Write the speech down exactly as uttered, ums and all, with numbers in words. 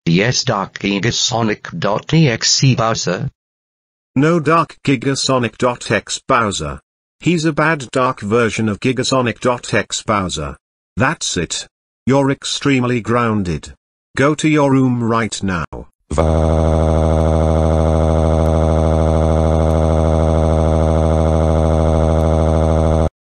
Yes, Dark Giga Sonic.E.X E Bowser. No, Dark Giga Sonic.EXE Bowser. He's a bad dark version of Giga Sonic.EXE Bowser. That's it. You're extremely grounded. Go to your room right now.